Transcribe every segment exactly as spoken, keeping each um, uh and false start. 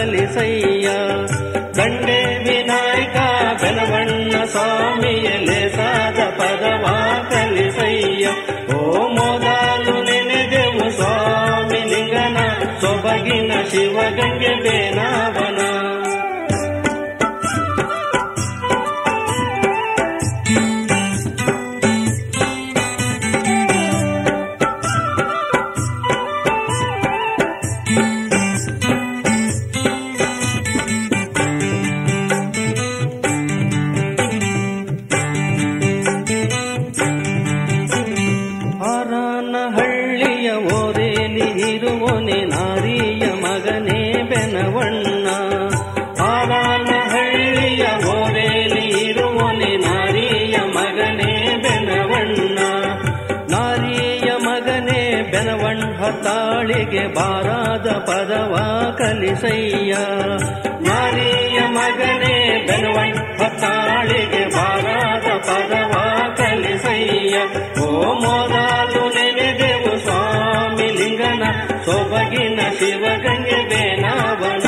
ಕಲಿಸಯ್ಯ. ದಂಡೆ ವಿನಾಯಕ ಬೆನವಣ್ಣ ಸ್ವಾಮಿಯ ಲೇಸಾದ ಪದವ ಕಲಿಸಯ್ಯ. ಓ ಮೊದಲು ನೆನೆದೆವು ಸ್ವಾಮಿ ಲಿಂಗನ ಸೊಬಗಿನ ಶಿವಗಂಗೆ ಬೇನಾವನ. ಹರನಹಳ್ಳಿಯ ಓರೇಲಿ ಇರುವನೆ ನಾರಿಯ ಮಗನೇ ಬೆನವಣ್ಣ. ಹರನಹಳ್ಳಿಯ ಓರೇಲಿ ಇರುವನೆ ನಾರಿಯ ಮಗನೇ ಬೆನವಣ್ಣ. ನಾರಿಯ ಮಗನೇ ಬೆನವಣ್ಣ ತಾಳಿಗೆ ಬಾರಾದ ಪದವ ಕಲಿಸಯ್ಯ. ನಾರಿಯ ಮಗನೇ ಬೆನವಣ್ಣ ತಾಳಿಗೆ ಬಾರಾದ ಪದವ ಕಲಿಸಯ್ಯ. ಓ ಮೊದಲು ನೆನೆದೆವು ಸ್ವಾಮಿ ಲಿಂಗನ ಸೊಬಗಿನ ಶಿವಗಂಗೆ ಬೇನಾವನ.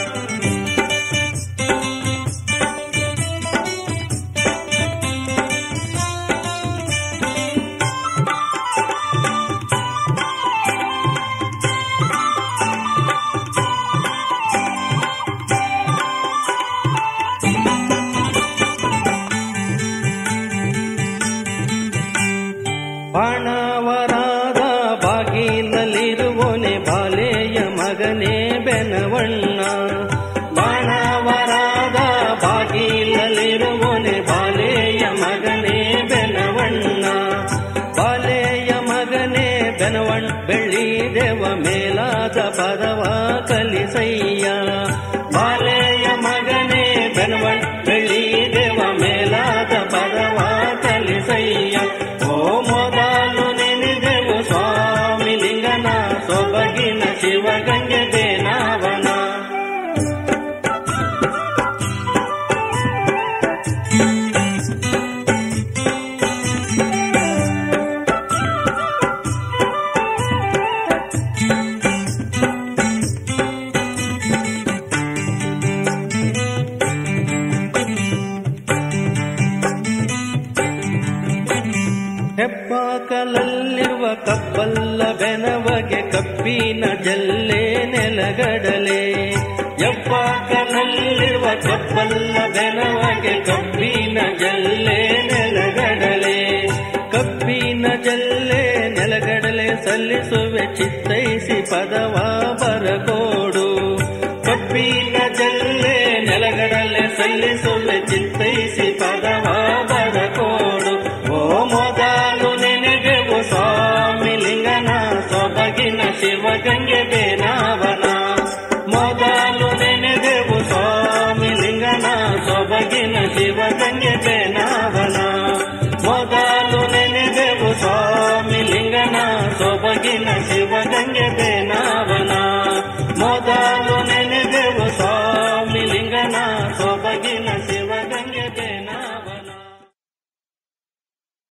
ಬಾಣವರಾದ ಬಾಗಿಲಲ್ಲಿರುವನೆ ಬಾಲೆಯ ಮಗನೇ ಬೆನವಣ್ಣ. ಬಾಣವರಾದ ಬಾಗಿಲಲ್ಲಿರುವನೆ ಬಾಲೆಯ ಮಗನೇ ಬೆನವಣ್ಣ. ಬಾಲೆಯ ಮಗನೇ ಬೆನವಣ್ಣ ಬೆಳ್ಳಿ ದೇವ ಮೇಲಾದ ಪದವ ಕಲಿಸಯ್ಯ. ಬಾಲೆಯ ಮಗನೇ ಬೆನವಣ್ಣ ಬೆಳ್ಳಿ ದೇವ ಮೇಲಾದ ಪದವ ಕಲಿಸಯ್ಯ. ಓ ಮೊದಲು ನೆನೆದೆವು ಸ್ವಾಮಿ ಲಿಂಗನ ಸೊಬಗಿನ ಶಿವಗಂಗೆ ಬೇನಾವನ. ಹೆಬ್ಬಾಕಲಲ್ಲಿರುವ ಕಬ್ಬಲ್ಲ ಬೆನವಗೆ ಕಬ್ಬಿನ ಜಲ್ಲೆ ನೆಲಗಡಲೆ. ಹೆಬ್ಬಾಕಲಲ್ಲಿರುವ ಕಬ್ಬಲ್ಲ ಬೆನವಗೆ ಕಬ್ಬಿನ ಜಲ್ಲೆ ನೆಲಗಡಲೆ. ಕಬ್ಬಿನ ಜಲ್ಲೆ ನೆಲಗಡಲೆ ಸಲ್ಲಿಸುವೆ ಚಿತ್ತೈಸಿ ಪದವ ಬರಕೋಡು. ಕಬ್ಬಿನ ಜಲ್ಲೆ ನೆಲಗಡಲೆ ಸಲ್ಲಿಸುವೆ ಚಿತ್ತೈಸಿ ಪದವ ಬರಕೋಡು. ಓ ಮೊದಲು ನೆನೆದೆವು ಸ್ವಾಮಿ ಲಿಂಗನ ಸೊಬಗಿನ ಶಿವಗಂಗೆ ಬೇನಾವನ. ಮೊದಲು ನೆನೆದೆವು ಸ್ವಾಮಿ ಲಿಂಗನ ಸೊಬಗಿನ ಶಿವಗಂಗೆ ಬೇನಾವನ. ಮೊದಲು ನೆನೆದೆವು ಸ್ವಾಮಿ ಲಿಂಗನ ಸೊಬಗಿನ ಶಿವಗಂಗೆ ಬೇನಾವನ.